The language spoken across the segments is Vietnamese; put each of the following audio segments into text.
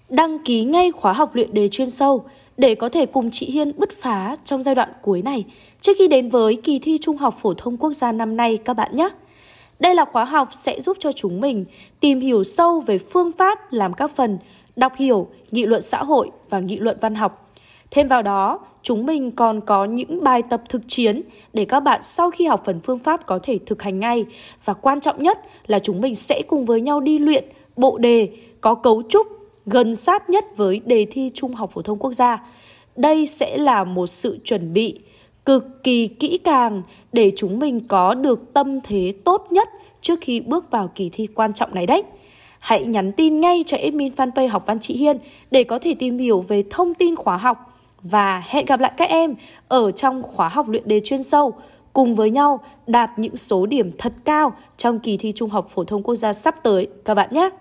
Đăng ký ngay khóa học luyện đề chuyên sâu để có thể cùng chị Hiên bứt phá trong giai đoạn cuối này trước khi đến với kỳ thi Trung học Phổ thông Quốc gia năm nay các bạn nhé. Đây là khóa học sẽ giúp cho chúng mình tìm hiểu sâu về phương pháp làm các phần đọc hiểu, nghị luận xã hội và nghị luận văn học. Thêm vào đó, chúng mình còn có những bài tập thực chiến để các bạn sau khi học phần phương pháp có thể thực hành ngay. Và quan trọng nhất là chúng mình sẽ cùng với nhau đi luyện bộ đề có cấu trúc gần sát nhất với đề thi Trung học Phổ thông Quốc gia. Đây sẽ là một sự chuẩn bị cực kỳ kỹ càng để chúng mình có được tâm thế tốt nhất trước khi bước vào kỳ thi quan trọng này đấy. Hãy nhắn tin ngay cho admin fanpage Học Văn chị Hiên để có thể tìm hiểu về thông tin khóa học. Và hẹn gặp lại các em ở trong khóa học luyện đề chuyên sâu, cùng với nhau đạt những số điểm thật cao trong kỳ thi Trung học Phổ thông Quốc gia sắp tới các bạn nhé.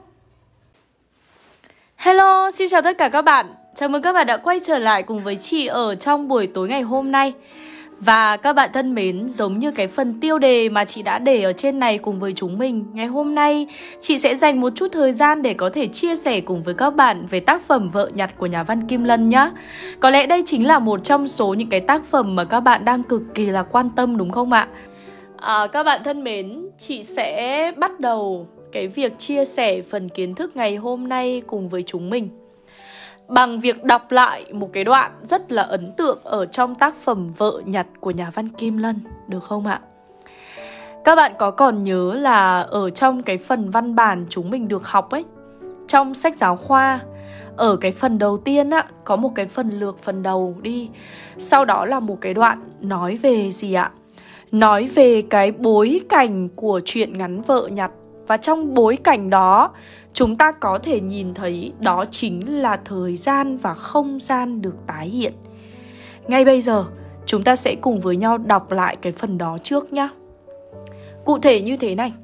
Hello, xin chào tất cả các bạn. Chào mừng các bạn đã quay trở lại cùng với chị ở trong buổi tối ngày hôm nay. Và các bạn thân mến, giống như cái phần tiêu đề mà chị đã để ở trên này cùng với chúng mình, ngày hôm nay chị sẽ dành một chút thời gian để có thể chia sẻ cùng với các bạn về tác phẩm Vợ Nhặt của nhà văn Kim Lân nhé. Có lẽ đây chính là một trong số những cái tác phẩm mà các bạn đang cực kỳ là quan tâm đúng không ạ? Các bạn thân mến, chị sẽ bắt đầu cái việc chia sẻ phần kiến thức ngày hôm nay cùng với chúng mình bằng việc đọc lại một cái đoạn rất là ấn tượng ở trong tác phẩm Vợ Nhặt của nhà văn Kim Lân, được không ạ? Các bạn có còn nhớ là ở trong cái phần văn bản chúng mình được học ấy, trong sách giáo khoa, ở cái phần đầu tiên á, có một cái phần lược phần đầu đi. Sau đó là một cái đoạn nói về gì ạ? Nói về cái bối cảnh của truyện ngắn Vợ Nhặt. Và trong bối cảnh đó, chúng ta có thể nhìn thấy đó chính là thời gian và không gian được tái hiện. Ngay bây giờ, chúng ta sẽ cùng với nhau đọc lại cái phần đó trước nhé. Cụ thể như thế này.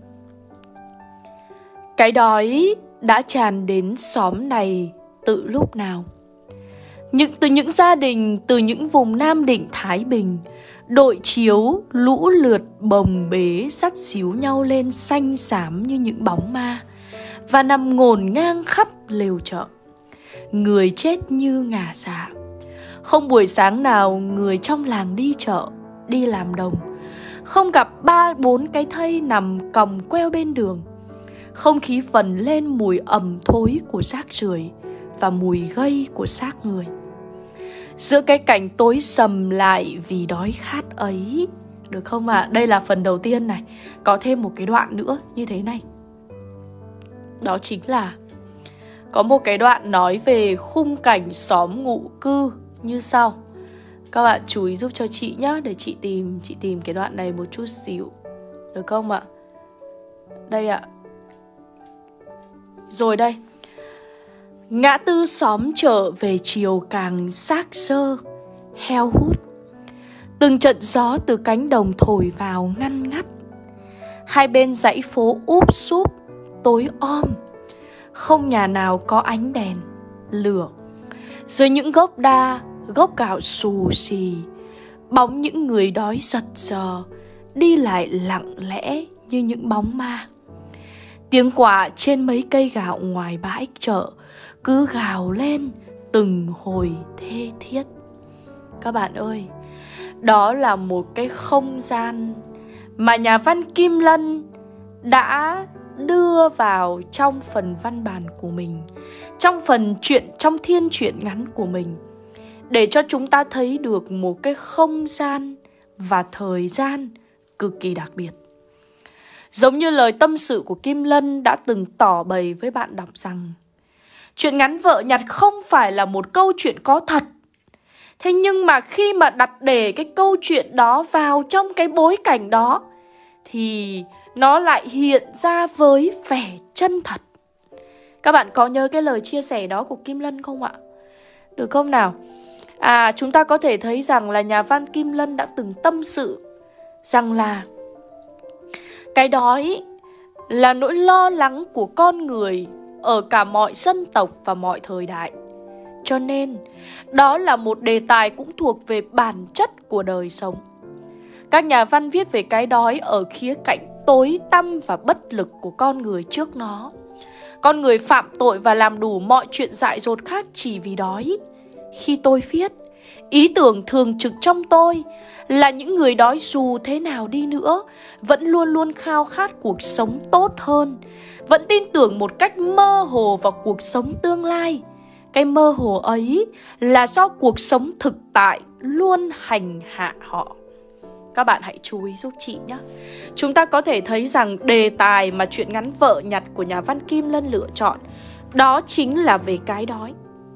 Cái đói đã tràn đến xóm này từ lúc nào? Từ những gia đình, từ những vùng Nam Định, Thái Bình, đội chiếu lũ lượt bồng bế dắt xíu nhau lên xanh xám như những bóng ma và nằm ngổn ngang khắp lều chợ. Người chết như ngả dạ. Không buổi sáng nào người trong làng đi chợ, đi làm đồng, không gặp 3-4 cái thây nằm còng queo bên đường. Không khí phần lên mùi ẩm thối của rác rưởi và mùi gây của xác người. Giữa cái cảnh tối sầm lại vì đói khát ấy. Được không ạ? Đây là phần đầu tiên này. Có thêm một cái đoạn nữa như thế này. Đó chính là có một cái đoạn nói về khung cảnh xóm ngụ cư như sau. Các bạn chú ý giúp cho chị nhé, để chị tìm cái đoạn này một chút xíu. Được không ạ? Đây ạ. Rồi đây. Ngã tư xóm chợ về chiều càng xác xơ, heo hút. Từng trận gió từ cánh đồng thổi vào ngăn ngắt. Hai bên dãy phố úp súp, tối om. Không nhà nào có ánh đèn, lửa. Dưới những gốc đa, gốc gạo xù xì, bóng những người đói giật giờ, đi lại lặng lẽ như những bóng ma. Tiếng quạ trên mấy cây gạo ngoài bãi chợ cứ gào lên từng hồi thê thiết. Các bạn ơi, đó là một cái không gian mà nhà văn Kim Lân đã đưa vào trong phần văn bản của mình, trong phần truyện, trong thiên truyện ngắn của mình, để cho chúng ta thấy được một cái không gian và thời gian cực kỳ đặc biệt. Giống như lời tâm sự của Kim Lân đã từng tỏ bày với bạn đọc rằng truyện ngắn Vợ Nhặt không phải là một câu chuyện có thật. Thế nhưng mà khi mà đặt để cái câu chuyện đó vào trong cái bối cảnh đó thì nó lại hiện ra với vẻ chân thật. Các bạn có nhớ cái lời chia sẻ đó của Kim Lân không ạ? Được không nào? Chúng ta có thể thấy rằng là nhà văn Kim Lân đã từng tâm sự rằng là cái đói là nỗi lo lắng của con người ở cả mọi dân tộc và mọi thời đại. Cho nên, đó là một đề tài cũng thuộc về bản chất của đời sống. Các nhà văn viết về cái đói ở khía cạnh tối tăm và bất lực của con người trước nó. Con người phạm tội và làm đủ mọi chuyện dại dột khác chỉ vì đói. Khi tôi viết, ý tưởng thường trực trong tôi là những người đói dù thế nào đi nữa vẫn luôn luôn khao khát cuộc sống tốt hơn, vẫn tin tưởng một cách mơ hồ vào cuộc sống tương lai. Cái mơ hồ ấy là do cuộc sống thực tại luôn hành hạ họ. Các bạn hãy chú ý giúp chị nhé. Chúng ta có thể thấy rằng đề tài mà truyện ngắn Vợ Nhặt của nhà văn Kim Lân lựa chọn đó chính là về cái đói.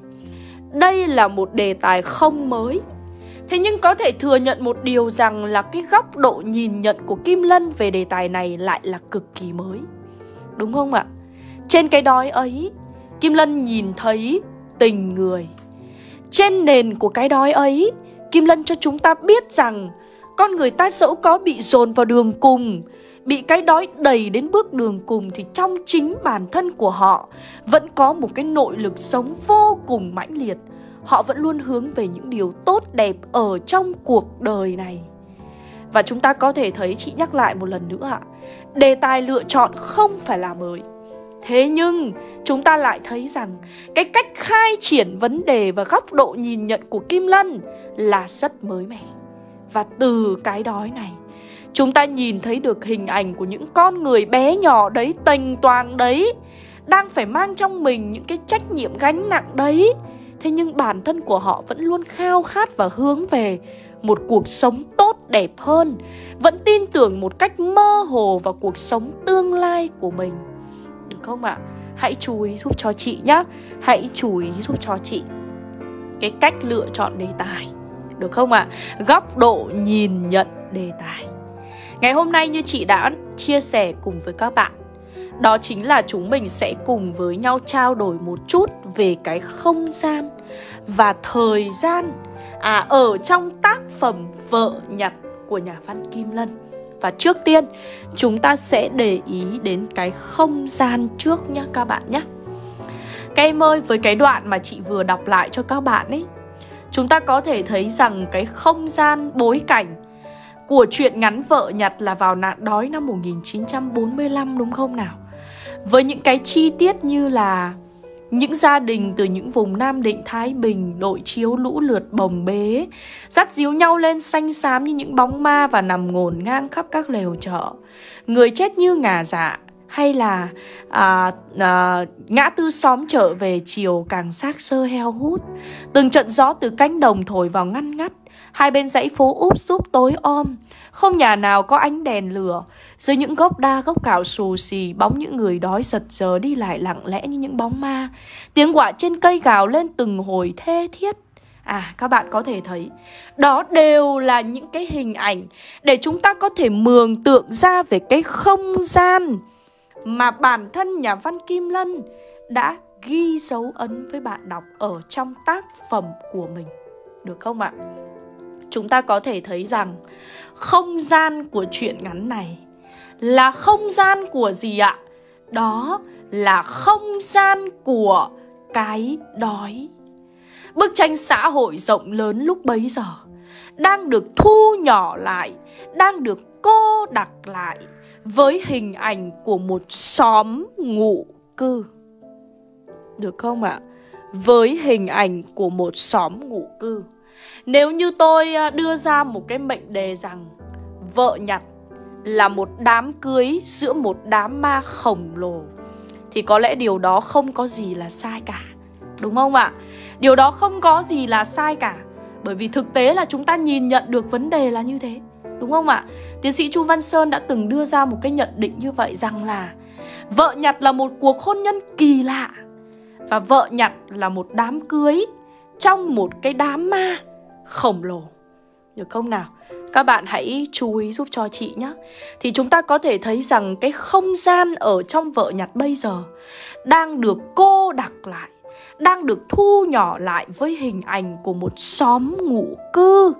Đây là một đề tài không mới. Thế nhưng có thể thừa nhận một điều rằng là cái góc độ nhìn nhận của Kim Lân về đề tài này lại là cực kỳ mới. Đúng không ạ? Trên cái đói ấy, Kim Lân nhìn thấy tình người. Trên nền của cái đói ấy, Kim Lân cho chúng ta biết rằng con người ta dẫu có bị dồn vào đường cùng, bị cái đói đẩy đến bước đường cùng, thì trong chính bản thân của họ vẫn có một cái nội lực sống vô cùng mãnh liệt. Họ vẫn luôn hướng về những điều tốt đẹp ở trong cuộc đời này. Và chúng ta có thể thấy, chị nhắc lại một lần nữa ạ, đề tài lựa chọn không phải là mới. Thế nhưng chúng ta lại thấy rằng cái cách khai triển vấn đề và góc độ nhìn nhận của Kim Lân là rất mới mẻ. Và từ cái đói này, chúng ta nhìn thấy được hình ảnh của những con người bé nhỏ đấy, tênh toàng đấy, đang phải mang trong mình những cái trách nhiệm gánh nặng đấy. Thế nhưng bản thân của họ vẫn luôn khao khát và hướng về một cuộc sống tốt đẹp hơn, vẫn tin tưởng một cách mơ hồ vào cuộc sống tương lai của mình. Được không ạ? Hãy chú ý giúp cho chị nhé. Hãy chú ý giúp cho chị cái cách lựa chọn đề tài. Được không ạ? Góc độ nhìn nhận đề tài. Ngày hôm nay như chị đã chia sẻ cùng với các bạn, đó chính là chúng mình sẽ cùng với nhau trao đổi một chút về cái không gian và thời gian ở trong tác phẩm Vợ Nhặt của nhà văn Kim Lân. Và trước tiên chúng ta sẽ để ý đến cái không gian trước nhé các bạn nhé. Các em ơi, với cái đoạn mà chị vừa đọc lại cho các bạn ấy, chúng ta có thể thấy rằng cái không gian bối cảnh của truyện ngắn Vợ Nhặt là vào nạn đói năm 1945, đúng không nào? Với những cái chi tiết như là những gia đình từ những vùng Nam Định, Thái Bình đội chiếu lũ lượt bồng bế, dắt díu nhau lên xanh xám như những bóng ma và nằm ngổn ngang khắp các lều chợ. Người chết như ngả dạ, hay là ngã tư xóm chợ về chiều càng xác xơ heo hút. Từng trận gió từ cánh đồng thổi vào ngăn ngắt, hai bên dãy phố úp súp tối om, không nhà nào có ánh đèn lửa. Dưới những gốc đa gốc cạo xù xì, bóng những người đói giật giờ đi lại lặng lẽ như những bóng ma. Tiếng quạ trên cây gào lên từng hồi thê thiết. Các bạn có thể thấy, đó đều là những cái hình ảnh để chúng ta có thể mường tượng ra về cái không gian mà bản thân nhà văn Kim Lân đã ghi dấu ấn với bạn đọc ở trong tác phẩm của mình. Được không ạ? Chúng ta có thể thấy rằng không gian của truyện ngắn này là không gian của gì ạ? Đó là không gian của cái đói. Bức tranh xã hội rộng lớn lúc bấy giờ đang được thu nhỏ lại, đang được cô đặc lại với hình ảnh của một xóm ngụ cư. Được không ạ? Với hình ảnh của một xóm ngụ cư. Nếu như tôi đưa ra một cái mệnh đề rằng Vợ Nhặt là một đám cưới giữa một đám ma khổng lồ, thì có lẽ điều đó không có gì là sai cả. Đúng không ạ? Điều đó không có gì là sai cả. Bởi vì thực tế là chúng ta nhìn nhận được vấn đề là như thế. Đúng không ạ? Tiến sĩ Chu Văn Sơn đã từng đưa ra một cái nhận định như vậy, rằng là Vợ Nhặt là một cuộc hôn nhân kỳ lạ, và Vợ Nhặt là một đám cưới trong một cái đám ma khổng lồ. Được không nào? Các bạn hãy chú ý giúp cho chị nhé. Thì chúng ta có thể thấy rằng cái không gian ở trong Vợ Nhặt bây giờ đang được cô đặc lại, đang được thu nhỏ lại với hình ảnh của một xóm ngụ cư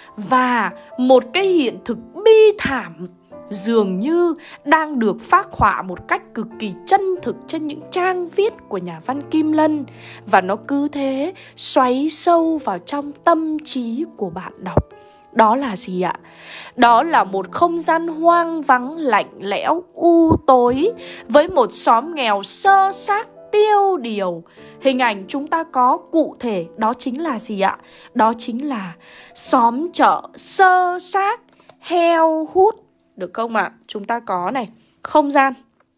và một cái hiện thực bi thảm dường như đang được phác họa một cách cực kỳ chân thực trên những trang viết của nhà văn Kim Lân. Và nó cứ thế xoáy sâu vào trong tâm trí của bạn đọc, Đó là gì ạ? Đó là một không gian hoang vắng, lạnh lẽo, u tối, với một xóm nghèo sơ xác, tiêu điều. Hình ảnh chúng ta có cụ thể đó chính là gì ạ? Đó chính là xóm chợ sơ xác, heo hút. Được không ạ? Chúng ta có này, không gian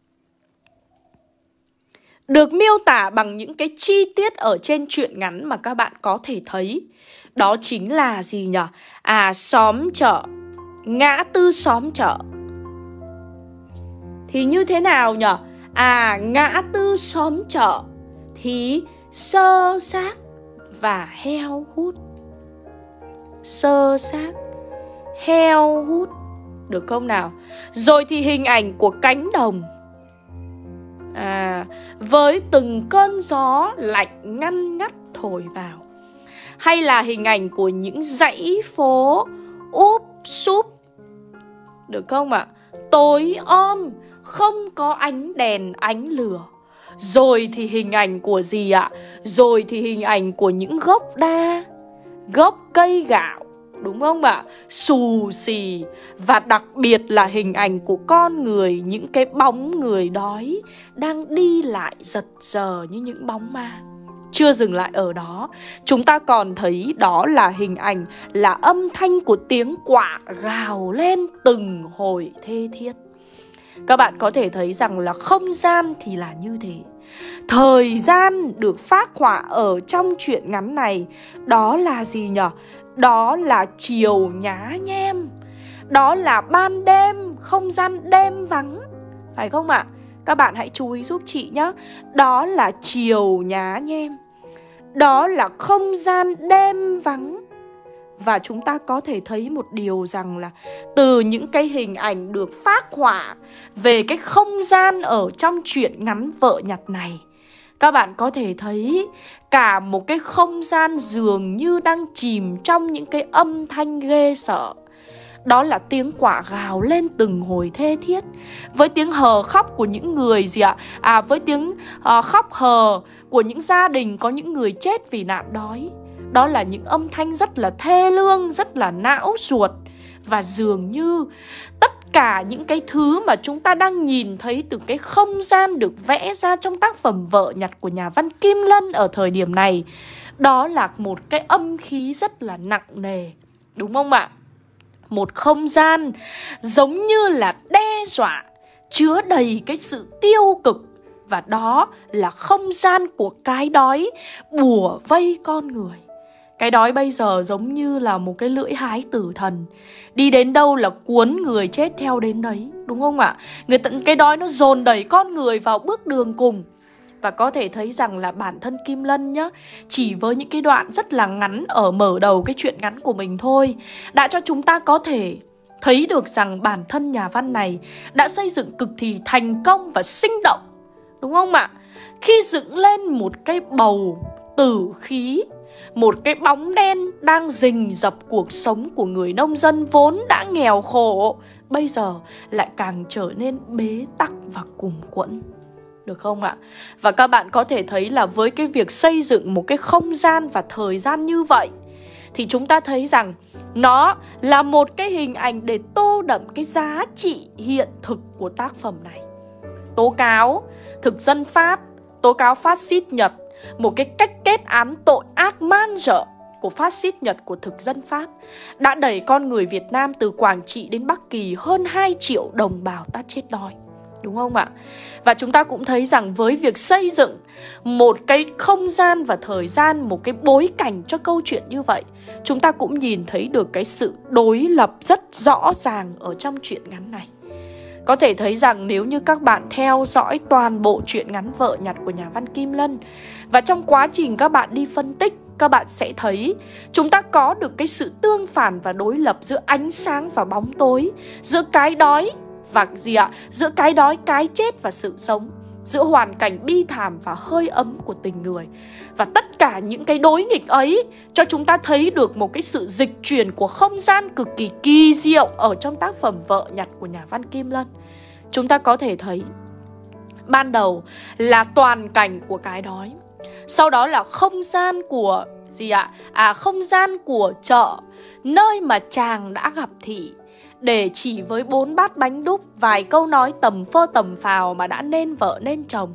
được miêu tả bằng những cái chi tiết ở trên truyện ngắn mà các bạn có thể thấy. Đó chính là gì nhỉ? Xóm chợ, ngã tư xóm chợ. Thì như thế nào nhỉ? Ngã tư xóm chợ thì sơ xác và heo hút. Sơ xác, heo hút. Được không nào? Rồi thì hình ảnh của cánh đồng, với từng cơn gió lạnh ngăn ngắt thổi vào. Hay là hình ảnh của những dãy phố úp súp. Được không ạ? Tối om, không có ánh đèn ánh lửa. Rồi thì hình ảnh của gì ạ? Rồi thì hình ảnh của những gốc đa, gốc cây gạo. Đúng không ạ? Xù xì. Và đặc biệt là hình ảnh của con người, những cái bóng người đói đang đi lại giật giờ như những bóng ma. Chưa dừng lại ở đó, chúng ta còn thấy đó là hình ảnh, là âm thanh của tiếng quạ gào lên từng hồi thê thiết. Các bạn có thể thấy rằng là không gian thì là như thế. Thời gian được phác họa ở trong truyện ngắn này, đó là gì nhỉ? Đó là chiều nhá nhem. Đó là ban đêm, không gian đêm vắng. Phải không ạ? Các bạn hãy chú ý giúp chị nhé. Đó là chiều nhá nhem. Đó là không gian đêm vắng. Và chúng ta có thể thấy một điều rằng là từ những cái hình ảnh được phác họa về cái không gian ở trong truyện ngắn Vợ Nhặt này, các bạn có thể thấy cả một cái không gian dường như đang chìm trong những cái âm thanh ghê sợ. Đó là tiếng quạ gào lên từng hồi thê thiết, với tiếng hờ khóc của những người gì ạ? Với tiếng khóc hờ của những gia đình có những người chết vì nạn đói. Đó là những âm thanh rất là thê lương, rất là não ruột. Và dường như tất cả những cái thứ mà chúng ta đang nhìn thấy từ cái không gian được vẽ ra trong tác phẩm Vợ Nhặt của nhà văn Kim Lân ở thời điểm này, đó là một cái âm khí rất là nặng nề. Đúng không ạ? Một không gian giống như là đe dọa, chứa đầy cái sự tiêu cực. Và đó là không gian của cái đói bủa vây con người. Cái đói bây giờ giống như là một cái lưỡi hái tử thần, đi đến đâu là cuốn người chết theo đến đấy. Đúng không ạ? Cái đói nó dồn đẩy con người vào bước đường cùng. Và có thể thấy rằng là bản thân Kim Lân nhá, chỉ với những cái đoạn rất là ngắn ở mở đầu cái truyện ngắn của mình thôi, đã cho chúng ta có thể thấy được rằng bản thân nhà văn này đã xây dựng cực kỳ thành công và sinh động. Đúng không ạ? Khi dựng lên một cái bầu tử khí, một cái bóng đen đang rình rập cuộc sống của người nông dân vốn đã nghèo khổ, bây giờ lại càng trở nên bế tắc và cùng quẫn. Được không ạ? Và các bạn có thể thấy là với cái việc xây dựng một cái không gian và thời gian như vậy, thì chúng ta thấy rằng nó là một cái hình ảnh để tô đậm cái giá trị hiện thực của tác phẩm này. Tố cáo thực dân Pháp, tố cáo phát xít Nhật, một cái cách kết án tội ác man rợ của phát xít Nhật, của thực dân Pháp, đã đẩy con người Việt Nam từ Quảng Trị đến Bắc Kỳ hơn 2 triệu đồng bào ta chết đói. Đúng không ạ? Và chúng ta cũng thấy rằng với việc xây dựng một cái không gian và thời gian, một cái bối cảnh cho câu chuyện như vậy, chúng ta cũng nhìn thấy được cái sự đối lập rất rõ ràng ở trong truyện ngắn này. Có thể thấy rằng nếu như các bạn theo dõi toàn bộ truyện ngắn Vợ Nhặt của nhà văn Kim Lân, và trong quá trình các bạn đi phân tích, các bạn sẽ thấy chúng ta có được cái sự tương phản và đối lập giữa ánh sáng và bóng tối, giữa cái đói và gì ạ? Giữa cái đói, cái chết và sự sống, giữa hoàn cảnh bi thảm và hơi ấm của tình người. Và tất cả những cái đối nghịch ấy cho chúng ta thấy được một cái sự dịch chuyển của không gian cực kỳ kỳ diệu ở trong tác phẩm Vợ Nhặt của nhà văn Kim Lân. Chúng ta có thể thấy ban đầu là toàn cảnh của cái đói, sau đó là không gian của gì ạ? Không gian của chợ, nơi mà chàng đã gặp thị, để chỉ với 4 bát bánh đúc, vài câu nói tầm phơ tầm phào mà đã nên vợ nên chồng.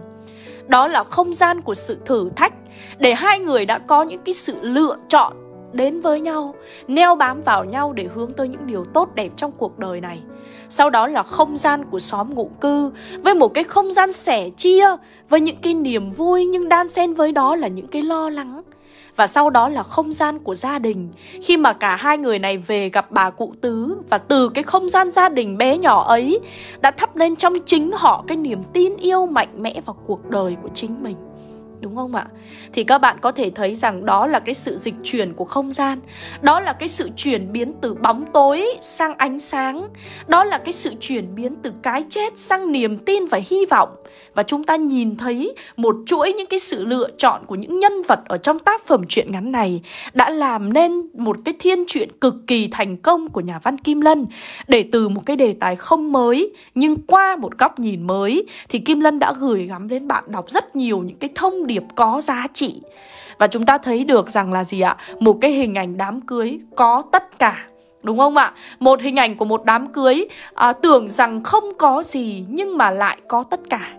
Đó là không gian của sự thử thách, để hai người đã có những cái sự lựa chọn đến với nhau, neo bám vào nhau để hướng tới những điều tốt đẹp trong cuộc đời này. Sau đó là không gian của xóm ngụ cư, với một cái không gian sẻ chia, với những cái niềm vui nhưng đan xen với đó là những cái lo lắng. Và sau đó là không gian của gia đình, khi mà cả hai người này về gặp bà cụ Tứ, và từ cái không gian gia đình bé nhỏ ấy đã thắp lên trong chính họ cái niềm tin yêu mạnh mẽ vào cuộc đời của chính mình. Đúng không ạ? Thì các bạn có thể thấy rằng đó là cái sự dịch chuyển của không gian. Đó là cái sự chuyển biến từ bóng tối sang ánh sáng. Đó là cái sự chuyển biến từ cái chết sang niềm tin và hy vọng. Và chúng ta nhìn thấy một chuỗi những cái sự lựa chọn của những nhân vật ở trong tác phẩm truyện ngắn này đã làm nên một cái thiên truyện cực kỳ thành công của nhà văn Kim Lân. Để từ một cái đề tài không mới, nhưng qua một góc nhìn mới, thì Kim Lân đã gửi gắm đến bạn đọc rất nhiều những cái thông điệp có giá trị. Và chúng ta thấy được rằng là gì ạ? Một cái hình ảnh đám cưới có tất cả. Đúng không ạ? Một hình ảnh của một đám cưới tưởng rằng không có gì nhưng mà lại có tất cả.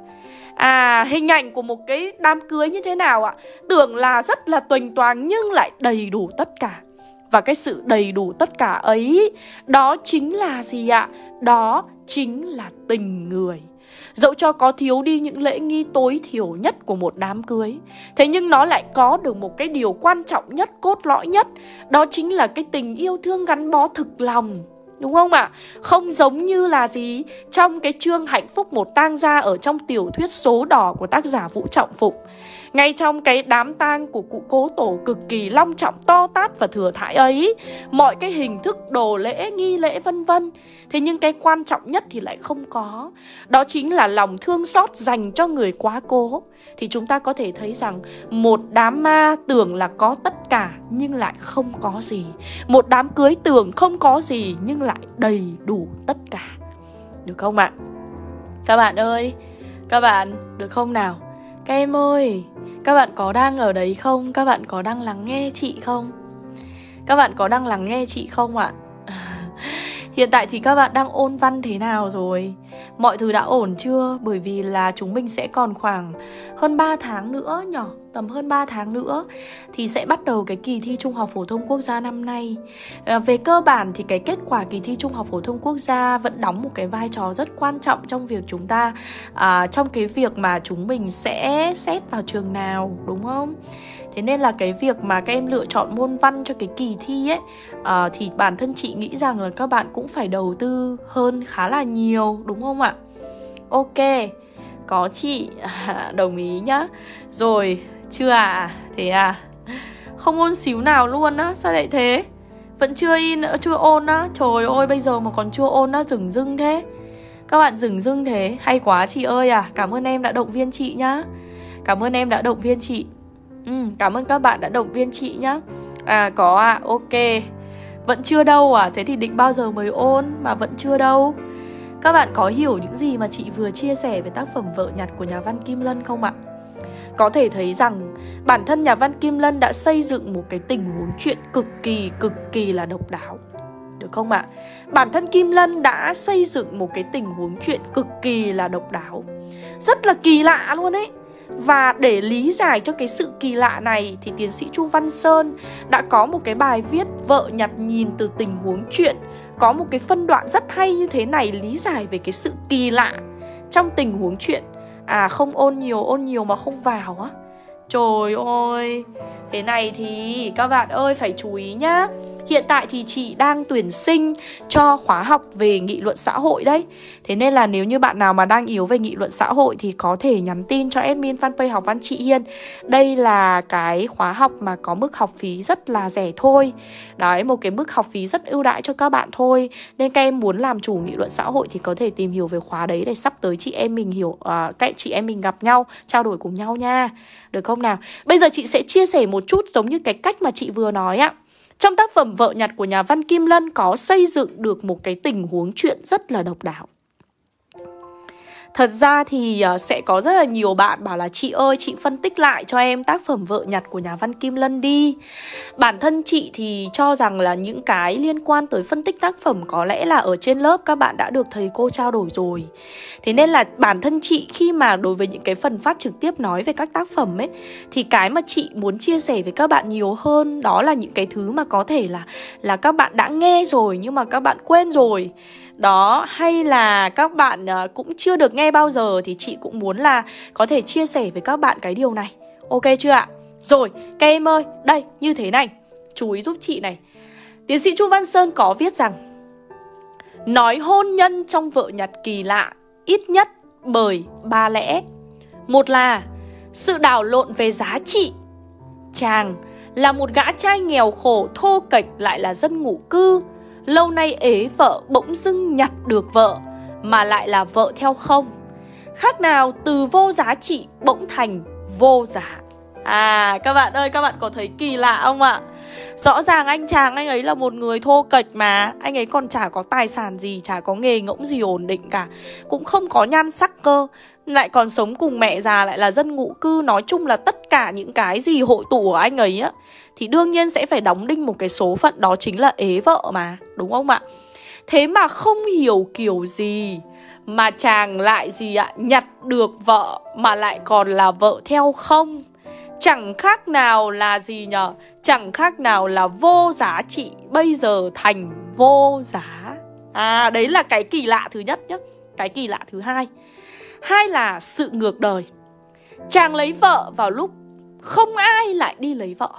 Hình ảnh của một cái đám cưới như thế nào ạ? Tưởng là rất là toành toàng nhưng lại đầy đủ tất cả. Và cái sự đầy đủ tất cả ấy, đó chính là gì ạ? Đó chính là tình người. Dẫu cho có thiếu đi những lễ nghi tối thiểu nhất của một đám cưới, thế nhưng nó lại có được một cái điều quan trọng nhất, cốt lõi nhất. Đó chính là cái tình yêu thương gắn bó thực lòng. Đúng không ạ? Không giống như là gì? Trong cái chương Hạnh phúc một tang gia ở trong tiểu thuyết Số đỏ của tác giả Vũ Trọng Phụng. Ngay trong cái đám tang của cụ cố tổ cực kỳ long trọng, to tát và thừa thãi ấy, mọi cái hình thức đồ lễ, nghi lễ vân vân, thế nhưng cái quan trọng nhất thì lại không có. Đó chính là lòng thương xót dành cho người quá cố. Thì chúng ta có thể thấy rằng một đám ma tưởng là có tất cả nhưng lại không có gì. Một đám cưới tưởng không có gì nhưng lại đầy đủ tất cả. Được không ạ? Các bạn ơi, các bạn được không nào? Các em ơi, các bạn có đang ở đấy không? Các bạn có đang lắng nghe chị không? Các bạn có đang lắng nghe chị không ạ? Hiện tại thì các bạn đang ôn văn thế nào rồi? Mọi thứ đã ổn chưa? Bởi vì là chúng mình sẽ còn khoảng hơn 3 tháng nữa nhỉ? Tầm hơn 3 tháng nữa thì sẽ bắt đầu cái kỳ thi Trung học phổ thông quốc gia năm nay. Về cơ bản thì cái kết quả kỳ thi Trung học phổ thông quốc gia vẫn đóng một cái vai trò rất quan trọng trong việc chúng ta trong cái việc mà chúng mình sẽ xét vào trường nào, đúng không? Thế nên là cái việc mà các em lựa chọn môn văn cho cái kỳ thi ấy thì bản thân chị nghĩ rằng là các bạn cũng phải đầu tư hơn khá là nhiều, đúng không ạ? Ok, có chị đồng ý nhá. Rồi, chưa à? Thế à? Không ôn xíu nào luôn á, sao lại thế? Vẫn chưa in nữa, chưa ôn á? Trời ơi, bây giờ mà còn chưa ôn á, dửng dưng thế. Các bạn dửng dưng thế, hay quá chị ơi à. Cảm ơn em đã động viên chị nhá. Cảm ơn em đã động viên chị. Cảm ơn các bạn đã động viên chị nhá. Có à, ok. Vẫn chưa đâu à? Thế thì định bao giờ mới ôn mà vẫn chưa đâu? Các bạn có hiểu những gì mà chị vừa chia sẻ về tác phẩm Vợ Nhặt của nhà văn Kim Lân không ạ? Có thể thấy rằng bản thân nhà văn Kim Lân đã xây dựng một cái tình huống chuyện cực kỳ là độc đáo. Được không ạ? Bản thân Kim Lân đã xây dựng một cái tình huống chuyện cực kỳ là độc đáo, rất là kỳ lạ luôn ấy. Và để lý giải cho cái sự kỳ lạ này thì tiến sĩ Chu Văn Sơn đã có một cái bài viết Vợ Nhặt nhìn từ tình huống chuyện, có một cái phân đoạn rất hay như thế này, lý giải về cái sự kỳ lạ trong tình huống chuyện. Không ôn nhiều mà không vào á. Trời ơi, thế này thì các bạn ơi phải chú ý nhá. Hiện tại thì chị đang tuyển sinh cho khóa học về nghị luận xã hội đấy. Thế nên là nếu như bạn nào mà đang yếu về nghị luận xã hội thì có thể nhắn tin cho admin fanpage Học Văn Chị Hiên. Đây là cái khóa học mà có mức học phí rất là rẻ thôi. Đấy, một cái mức học phí rất ưu đãi cho các bạn thôi. Nên các em muốn làm chủ nghị luận xã hội thì có thể tìm hiểu về khóa đấy để sắp tới chị em mình các chị em mình gặp nhau, trao đổi cùng nhau nha. Được không nào? Bây giờ chị sẽ chia sẻ một chút giống như cái cách mà chị vừa nói ạ. Trong tác phẩm Vợ Nhặt của nhà văn Kim Lân có xây dựng được một cái tình huống chuyện rất là độc đáo. Thật ra thì sẽ có rất là nhiều bạn bảo là chị ơi, chị phân tích lại cho em tác phẩm Vợ Nhặt của nhà văn Kim Lân đi. Bản thân chị thì cho rằng là những cái liên quan tới phân tích tác phẩm có lẽ là ở trên lớp các bạn đã được thầy cô trao đổi rồi. Thế nên là bản thân chị khi mà đối với những cái phần phát trực tiếp nói về các tác phẩm ấy, thì cái mà chị muốn chia sẻ với các bạn nhiều hơn đó là những cái thứ mà có thể là các bạn đã nghe rồi nhưng mà các bạn quên rồi. Đó, hay là các bạn cũng chưa được nghe bao giờ, thì chị cũng muốn là có thể chia sẻ với các bạn cái điều này. Ok chưa ạ? Rồi, các em ơi, đây, như thế này, chú ý giúp chị này. Tiến sĩ Chu Văn Sơn có viết rằng nói hôn nhân trong Vợ Nhặt kỳ lạ ít nhất bởi 3 lẽ. Một là sự đảo lộn về giá trị. Chàng là một gã trai nghèo khổ thô kệch lại là dân ngụ cư, lâu nay ế vợ bỗng dưng nhặt được vợ, mà lại là vợ theo không. Khác nào từ vô giá trị bỗng thành vô giá. Các bạn ơi, các bạn có thấy kỳ lạ không ạ? Rõ ràng anh chàng anh ấy là một người thô kệch mà. Anh ấy còn chả có tài sản gì, chả có nghề ngỗng gì ổn định cả, cũng không có nhan sắc cơ, lại còn sống cùng mẹ già, lại là dân ngụ cư. Nói chung là tất cả những cái gì hội tụ của anh ấy á, thì đương nhiên sẽ phải đóng đinh một cái số phận, đó chính là ế vợ mà, đúng không ạ? Thế mà không hiểu kiểu gì mà chàng lại gì ạ, nhặt được vợ mà lại còn là vợ theo không. Chẳng khác nào là gì nhở? Chẳng khác nào là vô giá trị bây giờ thành vô giá. Đấy là cái kỳ lạ thứ nhất nhá. Cái kỳ lạ thứ hai, là sự ngược đời. Chàng lấy vợ vào lúc không ai lại đi lấy vợ.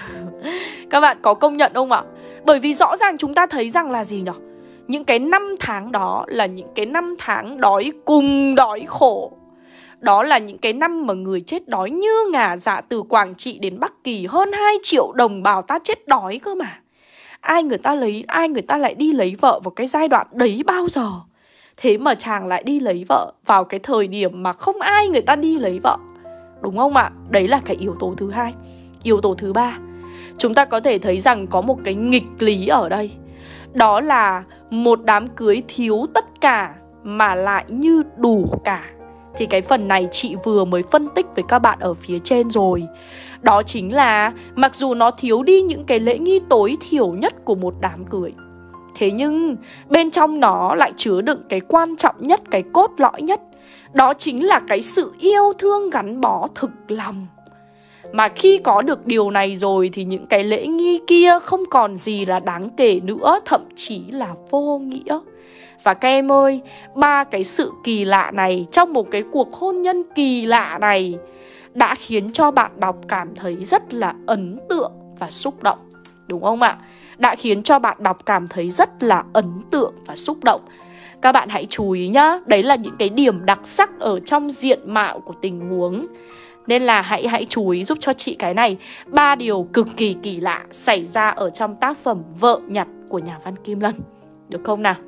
Các bạn có công nhận không ạ? Bởi vì rõ ràng chúng ta thấy rằng là gì nhở? Những cái năm tháng đó là những cái năm tháng đói cùng đói khổ. Đó là những cái năm mà người chết đói như ngả dạ, từ Quảng Trị đến Bắc Kỳ hơn 2 triệu đồng bào ta chết đói cơ mà. Ai người ta lại đi lấy vợ vào cái giai đoạn đấy bao giờ? Thế mà chàng lại đi lấy vợ vào cái thời điểm mà không ai người ta đi lấy vợ, đúng không ạ? Đấy là cái yếu tố thứ hai. Yếu tố thứ ba, chúng ta có thể thấy rằng có một cái nghịch lý ở đây. Đó là một đám cưới thiếu tất cả mà lại như đủ cả. Thì cái phần này chị vừa mới phân tích với các bạn ở phía trên rồi. Đó chính là mặc dù nó thiếu đi những cái lễ nghi tối thiểu nhất của một đám cưới, thế nhưng bên trong nó lại chứa đựng cái quan trọng nhất, cái cốt lõi nhất. Đó chính là cái sự yêu thương gắn bó thực lòng. Mà khi có được điều này rồi thì những cái lễ nghi kia không còn gì là đáng kể nữa, thậm chí là vô nghĩa. Và các em ơi, 3 cái sự kỳ lạ này trong một cái cuộc hôn nhân kỳ lạ này đã khiến cho bạn đọc cảm thấy rất là ấn tượng và xúc động, đúng không ạ? Đã khiến cho bạn đọc cảm thấy rất là ấn tượng và xúc động. Các bạn hãy chú ý nhá, đấy là những cái điểm đặc sắc ở trong diện mạo của tình huống. Nên là hãy chú ý giúp cho chị cái này. 3 điều cực kỳ kỳ lạ xảy ra ở trong tác phẩm Vợ Nhặt của nhà văn Kim Lân. Được không nào?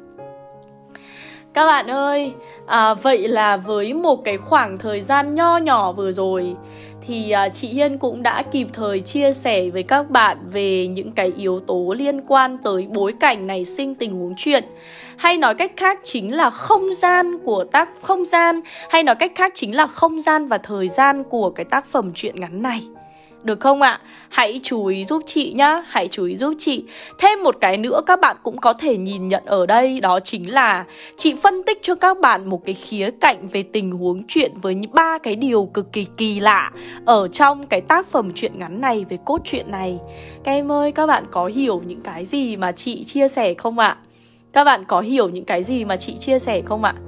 Các bạn ơi, vậy là với một cái khoảng thời gian nho nhỏ vừa rồi thì chị Hiên cũng đã kịp thời chia sẻ với các bạn về những cái yếu tố liên quan tới bối cảnh nảy sinh tình huống truyện. Hay nói cách khác chính là không gian hay nói cách khác chính là không gian và thời gian của cái tác phẩm truyện ngắn này. Được không ạ? Hãy chú ý giúp chị nhá, hãy chú ý giúp chị. Thêm một cái nữa các bạn cũng có thể nhìn nhận ở đây, đó chính là chị phân tích cho các bạn một cái khía cạnh về tình huống truyện với 3 cái điều cực kỳ kỳ lạ ở trong cái tác phẩm truyện ngắn này, về cốt truyện này. Các em ơi, các bạn có hiểu những cái gì mà chị chia sẻ không ạ? Các bạn có hiểu những cái gì mà chị chia sẻ không ạ?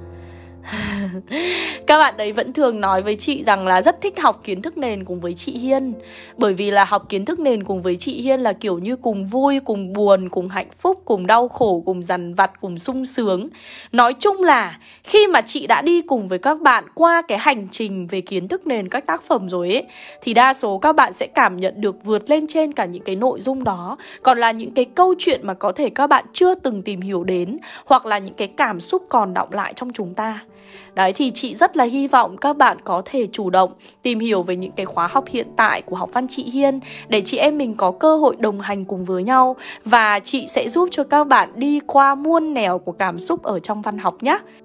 Các bạn đấy vẫn thường nói với chị rằng là rất thích học kiến thức nền cùng với chị Hiên. Bởi vì là học kiến thức nền cùng với chị Hiên là kiểu như cùng vui, cùng buồn, cùng hạnh phúc, cùng đau khổ, cùng dằn vặt, cùng sung sướng. Nói chung là khi mà chị đã đi cùng với các bạn qua cái hành trình về kiến thức nền các tác phẩm rồi ấy, thì đa số các bạn sẽ cảm nhận được vượt lên trên cả những cái nội dung đó còn là những cái câu chuyện mà có thể các bạn chưa từng tìm hiểu đến, hoặc là những cái cảm xúc còn đọng lại trong chúng ta. Đấy, thì chị rất là hy vọng các bạn có thể chủ động tìm hiểu về những cái khóa học hiện tại của Học Văn chị Hiên, để chị em mình có cơ hội đồng hành cùng với nhau. Và chị sẽ giúp cho các bạn đi qua muôn nẻo của cảm xúc ở trong văn học nhé.